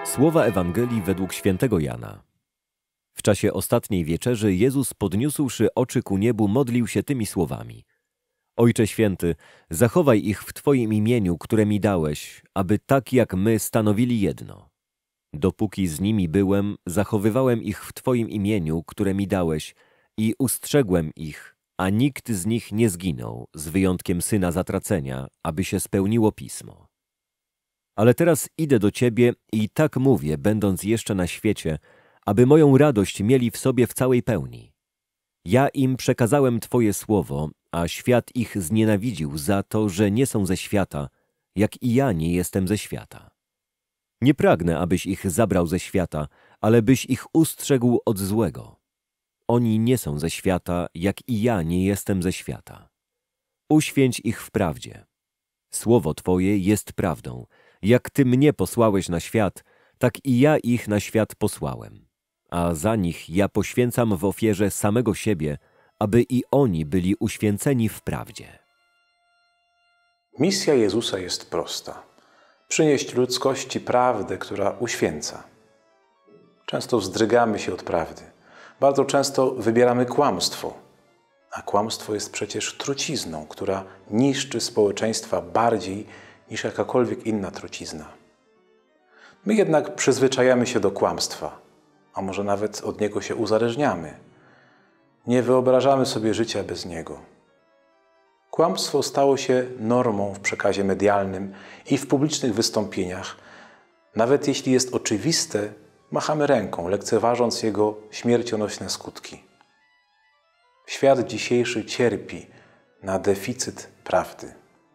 Słowa Ewangelii według świętego Jana. W czasie ostatniej wieczerzy Jezus, podniósłszy oczy ku niebu, modlił się tymi słowami: Ojcze Święty, zachowaj ich w Twoim imieniu, które mi dałeś, aby tak jak my stanowili jedno. Dopóki z nimi byłem, zachowywałem ich w Twoim imieniu, które mi dałeś, i ustrzegłem ich, a nikt z nich nie zginął, z wyjątkiem syna zatracenia, aby się spełniło Pismo. Ale teraz idę do Ciebie i tak mówię, będąc jeszcze na świecie, aby moją radość mieli w sobie w całej pełni. Ja im przekazałem Twoje słowo, a świat ich znienawidził za to, że nie są ze świata, jak i ja nie jestem ze świata. Nie pragnę, abyś ich zabrał ze świata, ale byś ich ustrzegł od złego. Oni nie są ze świata, jak i ja nie jestem ze świata. Uświęć ich w prawdzie. Słowo Twoje jest prawdą. Jak Ty mnie posłałeś na świat, tak i ja ich na świat posłałem. A za nich ja poświęcam w ofierze samego siebie, aby i oni byli uświęceni w prawdzie. Misja Jezusa jest prosta. Przynieść ludzkości prawdę, która uświęca. Często wzdrygamy się od prawdy. Bardzo często wybieramy kłamstwo. A kłamstwo jest przecież trucizną, która niszczy społeczeństwa bardziej niż jakakolwiek inna trucizna. My jednak przyzwyczajamy się do kłamstwa, a może nawet od niego się uzależniamy. Nie wyobrażamy sobie życia bez niego. Kłamstwo stało się normą w przekazie medialnym i w publicznych wystąpieniach. Nawet jeśli jest oczywiste, machamy ręką, lekceważąc jego śmiercionośne skutki. Świat dzisiejszy cierpi na deficyt prawdy.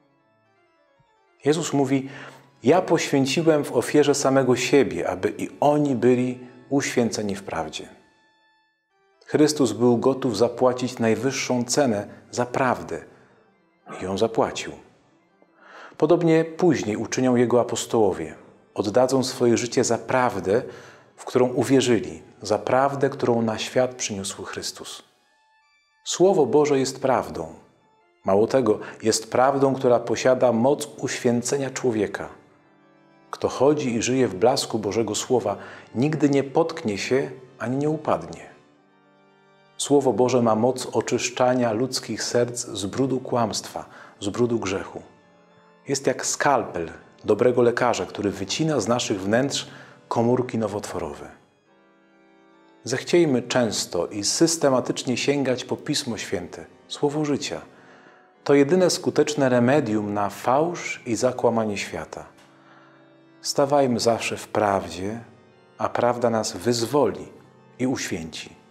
Jezus mówi: ja poświęciłem w ofierze samego siebie, aby i oni byli uświęceni w prawdzie. Chrystus był gotów zapłacić najwyższą cenę za prawdę i ją zapłacił. Podobnie później uczynią Jego apostołowie. Oddadzą swoje życie za prawdę, w którą uwierzyli, za prawdę, którą na świat przyniósł Chrystus. Słowo Boże jest prawdą. Mało tego, jest prawdą, która posiada moc uświęcenia człowieka. Kto chodzi i żyje w blasku Bożego Słowa, nigdy nie potknie się ani nie upadnie. Słowo Boże ma moc oczyszczania ludzkich serc z brudu kłamstwa, z brudu grzechu. Jest jak skalpel dobrego lekarza, który wycina z naszych wnętrz komórki nowotworowe. Zechciejmy często i systematycznie sięgać po Pismo Święte, Słowo życia. To jedyne skuteczne remedium na fałsz i zakłamanie świata. Stawajmy zawsze w prawdzie, a prawda nas wyzwoli i uświęci.